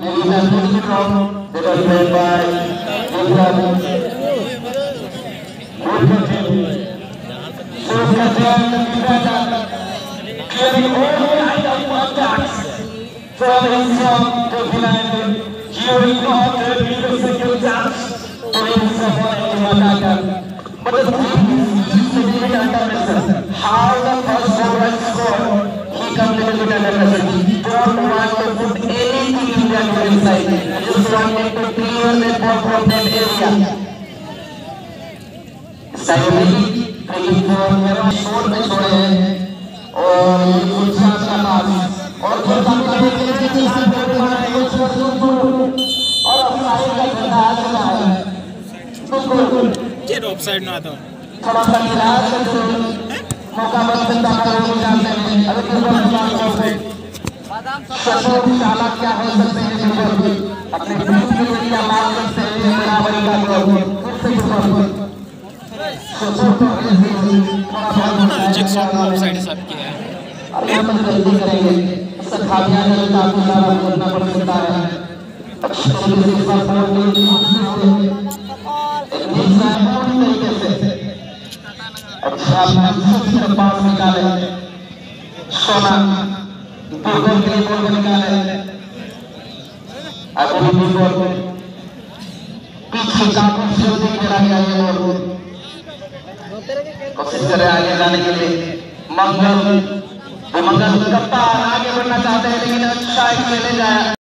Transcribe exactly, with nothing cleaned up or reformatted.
It is a good round that was played by Vikram. So Kajan clearing all kind of attacks from himself to Vinay. He will not repeat the second chance to himself or any attacker. But the thing is, he is sitting under pressure. How the first over score, he comes little bit under pressure. He don't want to put anything in their inside. He just wanted to clear the ball from that area. Suddenly, taking for मेरा shot में छोड़े हैं और ये गुलशान का पास और फिर बाकी के लिए के साथ बोल रहा है ये शॉट और अब साइड का झंडा आ चुका है बिल्कुल ये ऑफसाइड ना था थोड़ा सा निराश है तो मौका मत सकता है वो जानते हैं अगर बिल्कुल निराश हो शशोक शाला क्या हो सकते हैं बिल्कुल अपने टीम के लिए क्या मान सकते हैं बराबरी का गोल फिर से बिल्कुल जैक्सन ऑफसाइड साहब किया है अब हम जल्दी करेंगे इससे खालियां में काफी सारा बोलना पड़ सकता है अच्छी तरीके से बात करते हैं एक निशान तरीके से अच्छा अपने पास निकाले सोना बिल्कुल के लिए बॉल निकाले अभी भी बॉल पीछे काफी जल्दी खेला गया है बॉल कोशिश करें आगे जाने के लिए मंगल मंगल कप्तान आगे बढ़ना चाहते हैं लेकिन अच्छा खेले जाए।